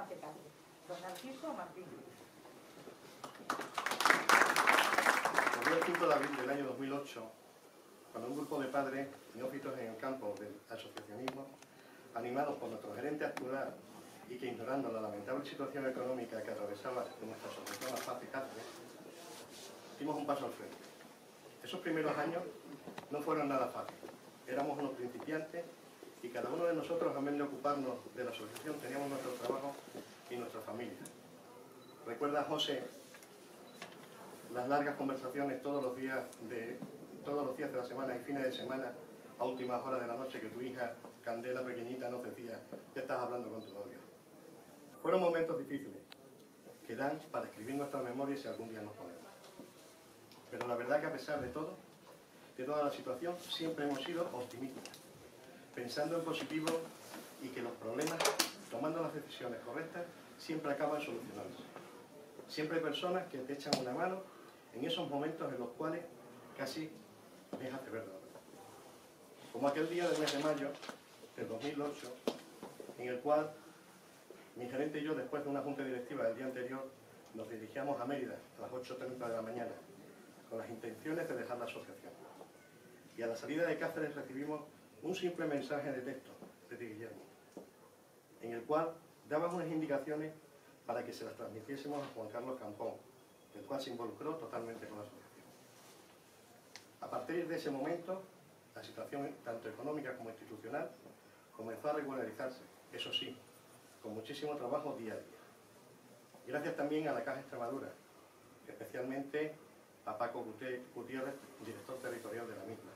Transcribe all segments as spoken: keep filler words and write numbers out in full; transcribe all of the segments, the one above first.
Paz de Cáceres. Don Narciso Martín. El cinco de abril del año dos mil ocho, cuando un grupo de padres neófitos en el campo del asociacionismo, animados por nuestro gerente actual y que ignorando la lamentable situación económica que atravesaba nuestra asociación La Paz de Cáceres, dimos un paso al frente. Esos primeros años no fueron nada fáciles. Éramos unos principiantes y cada uno de nosotros, a vez de ocuparnos de la asociación, teníamos nuestro trabajo y nuestra familia. ¿Recuerda, José, las largas conversaciones todos los días de todos los días de la semana y fines de semana a últimas horas de la noche que tu hija Candela pequeñita nos decía que estás hablando con tu novio? Fueron momentos difíciles que dan para escribir nuestras memorias si algún día nos ponemos. Pero la verdad que a pesar de todo, de toda la situación, siempre hemos sido optimistas, pensando en positivo y que los problemas, tomando las decisiones correctas, siempre acaban solucionándose. Siempre hay personas que te echan una mano en esos momentos en los cuales casi dejas de verlo. Como aquel día del mes de mayo del dos mil ocho, en el cual mi gerente y yo, después de una junta directiva del día anterior, nos dirigíamos a Mérida a las ocho y treinta de la mañana con las intenciones de dejar la asociación. Y a la salida de Cáceres recibimos un simple mensaje de texto de Guillermo, en el cual daban unas indicaciones para que se las transmitiésemos a Juan Carlos Campón, el cual se involucró totalmente con la asociación. A partir de ese momento, la situación tanto económica como institucional comenzó a regularizarse, eso sí, con muchísimo trabajo día a día. Gracias también a la Caja Extremadura, especialmente a Paco Gutiérrez, director territorial de la misma,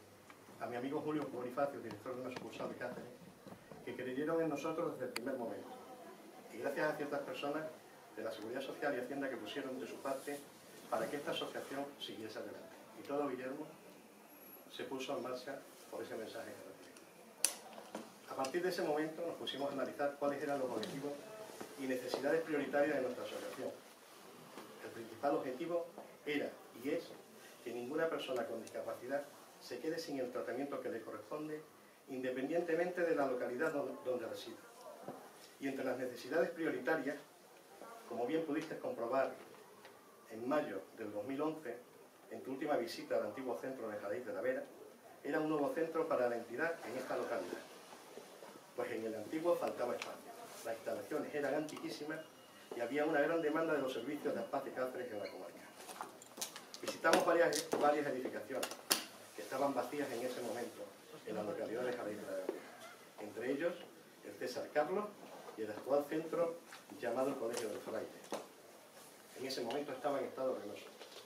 a mi amigo Julio Bonifacio, director de una sucursal de Cáceres, que creyeron en nosotros desde el primer momento. Y gracias a ciertas personas de la Seguridad Social y Hacienda que pusieron de su parte para que esta asociación siguiese adelante. Y todo, Guillermo, se puso en marcha por ese mensaje que recibí. A partir de ese momento nos pusimos a analizar cuáles eran los objetivos y necesidades prioritarias de nuestra asociación. El principal objetivo era y es que ninguna persona con discapacidad se quede sin el tratamiento que le corresponde, independientemente de la localidad donde resida. Y entre las necesidades prioritarias, como bien pudiste comprobar en mayo del dos mil once, en tu última visita al antiguo centro de Jaraíz de la Vera, era un nuevo centro para la entidad en esta localidad. Pues en el antiguo faltaba espacio. Las instalaciones eran antiquísimas y había una gran demanda de los servicios de La Paz de Cáceres en la comarca. Visitamos varias, varias edificaciones que estaban vacías en ese momento en la localidad de Jaraíz de la Vera. Entre ellos, el César Carlos y el actual centro llamado el Colegio del Fraile. En ese momento estaba en estado ruinoso.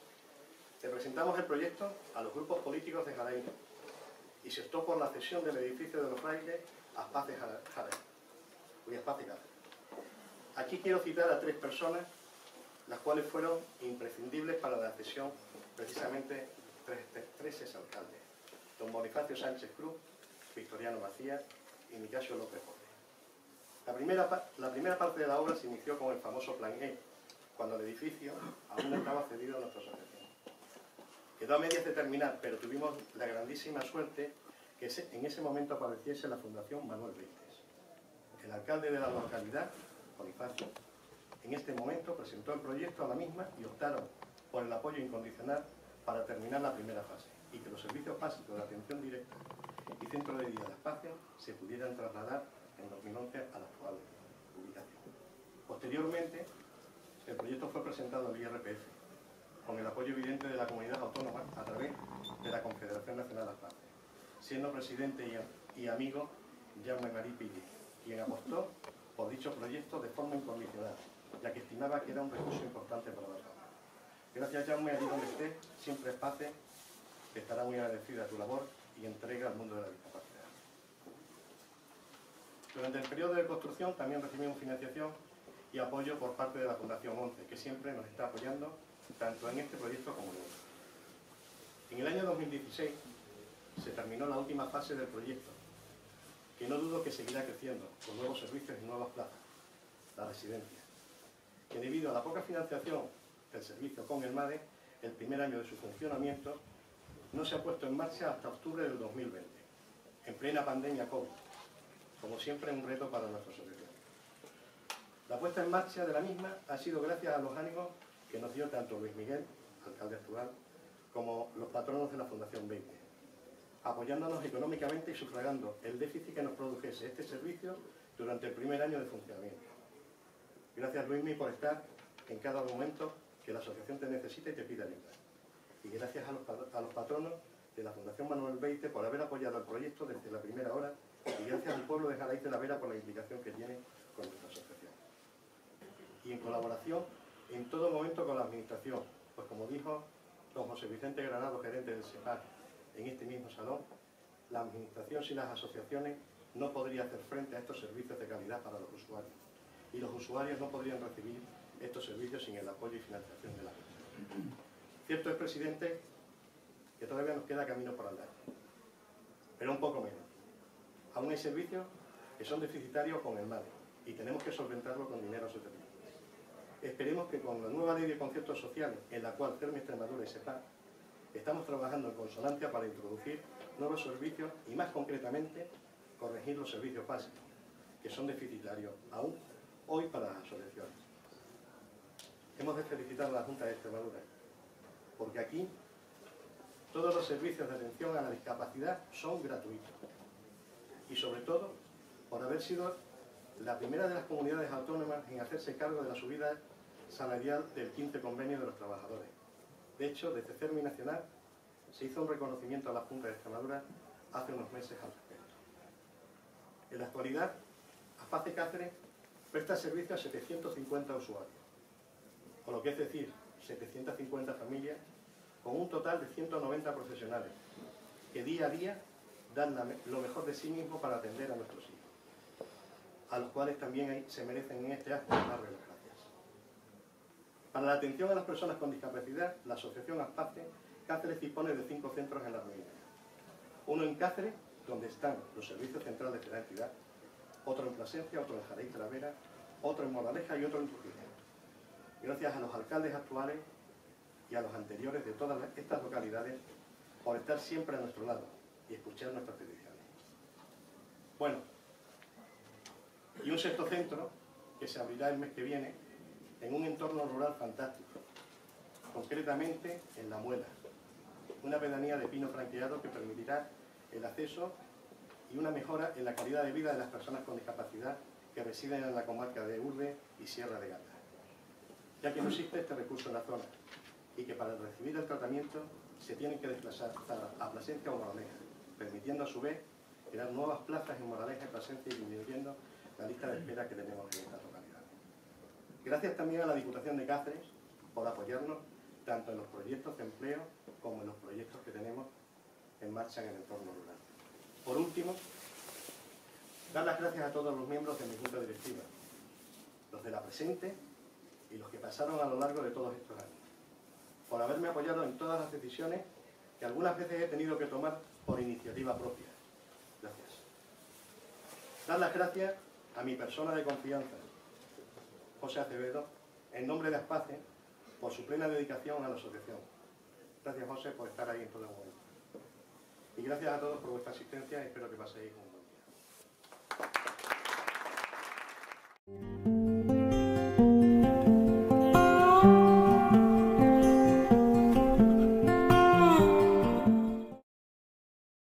Le presentamos el proyecto a los grupos políticos de Jaraíz y se optó por la cesión del edificio de los Frailes a Paz de Jaraíz, y a Paz de Cáceres. Aquí quiero citar a tres personas, las cuales fueron imprescindibles para la cesión, precisamente tres, tres exalcaldes: don Bonifacio Sánchez Cruz, Victoriano Macías y Nicasio López Jorge. La primera, la primera parte de la obra se inició con el famoso Plan E, cuando el edificio aún no estaba cedido a nuestra asociación. Quedó a medias de terminar, pero tuvimos la grandísima suerte que en ese momento apareciese la Fundación Manuel Beites. El alcalde de la localidad, Bonifacio, en este momento presentó el proyecto a la misma y optaron por el apoyo incondicional para terminar la primera fase y que los servicios básicos de atención directa y centro de día de espacio se pudieran trasladar en dos mil once a la actual ubicación. Posteriormente, el proyecto fue presentado al I R P F, con el apoyo evidente de la comunidad autónoma a través de la Confederación Nacional de las Partes, siendo presidente y, y amigo Jaume Marí Pili, quien apostó por dicho proyecto de forma incondicional, ya que estimaba que era un recurso importante para la zona. Gracias, Jaume, allí donde esté, siempre es Pace, que estará muy agradecida a tu labor y entrega al mundo de la discapacidad. Durante el periodo de construcción también recibimos financiación y apoyo por parte de la Fundación once, que siempre nos está apoyando tanto en este proyecto como en otros. En el año dos mil dieciséis se terminó la última fase del proyecto, que no dudo que seguirá creciendo con nuevos servicios y nuevas plazas, la residencia, que debido a la poca financiación del servicio con el MADE, el primer año de su funcionamiento no se ha puesto en marcha hasta octubre del dos mil veinte, en plena pandemia COVID, como siempre un reto para nuestra asociación. La puesta en marcha de la misma ha sido gracias a los ánimos que nos dio tanto Luis Miguel, alcalde actual, como los patronos de la Fundación veinte, apoyándonos económicamente y sufragando el déficit que nos produjese este servicio durante el primer año de funcionamiento. Gracias, Luismi, por estar en cada momento que la asociación te necesita y te pide ayuda. Y gracias a los, a los patronos de la Fundación Manuel veinte por haber apoyado el proyecto desde la primera hora, y gracias al pueblo de Jaraíz de la Vera por la implicación que tiene con nuestra asociación. Y en colaboración en todo momento con la Administración, pues como dijo don José Vicente Granado, gerente del SEPAC, en este mismo salón, la Administración sin las asociaciones no podría hacer frente a estos servicios de calidad para los usuarios, y los usuarios no podrían recibir estos servicios sin el apoyo y financiación de la Administración. Cierto es, presidente, que todavía nos queda camino por andar, pero un poco menos. Aún hay servicios que son deficitarios con el MADE y tenemos que solventarlo con dinero suficiente. Esperemos que con la nueva ley de conciertos sociales, en la cual Fermi Extremadura y SEPAC estamos trabajando en consonancia para introducir nuevos servicios y, más concretamente, corregir los servicios básicos, que son deficitarios aún hoy para las asociaciones. Hemos de felicitar a la Junta de Extremadura, porque aquí todos los servicios de atención a la discapacidad son gratuitos. Y sobre todo, por haber sido la primera de las comunidades autónomas en hacerse cargo de la subida salarial del quince convenio de los trabajadores. De hecho, desde Fermi Nacional se hizo un reconocimiento a la Junta de Extremadura hace unos meses al respecto. En la actualidad, ASPACE Cáceres presta servicio a setecientos cincuenta usuarios, o lo que es decir, setecientas cincuenta familias, con un total de ciento noventa profesionales, que día a día dan la, lo mejor de sí mismos para atender a nuestros hijos, a los cuales también hay, se merecen en este acto darle las gracias. Para la atención a las personas con discapacidad, la asociación ASPACE Cáceres dispone de cinco centros en la provincia. Uno en Cáceres, donde están los servicios centrales de la entidad, otro en Plasencia, otro en Jaraíz de la Vera, otro en Moraleja y otro en Trujillo. Gracias a los alcaldes actuales y a los anteriores de todas estas localidades por estar siempre a nuestro lado y escuchar nuestras peticiones. Bueno, y un sexto centro que se abrirá el mes que viene en un entorno rural fantástico, concretamente en La Muela, una pedanía de pino franqueado que permitirá el acceso y una mejora en la calidad de vida de las personas con discapacidad que residen en la comarca de Urbe y Sierra de Gata, ya que no existe este recurso en la zona y que para recibir el tratamiento se tienen que desplazar a Plasencia o Moraleja, permitiendo a su vez crear nuevas plazas en Moraleja y Plasencia y disminuyendo la lista de espera que tenemos en estas localidades. Gracias también a la Diputación de Cáceres por apoyarnos tanto en los proyectos de empleo como en los proyectos que tenemos en marcha en el entorno rural. Por último, dar las gracias a todos los miembros de mi junta directiva, los de la presente y los que pasaron a lo largo de todos estos años, por haberme apoyado en todas las decisiones que algunas veces he tenido que tomar por iniciativa propia. Gracias. Dar las gracias a mi persona de confianza, José Acevedo, en nombre de ASPACE, por su plena dedicación a la asociación. Gracias, José, por estar ahí en todo el momento. Y gracias a todos por vuestra asistencia.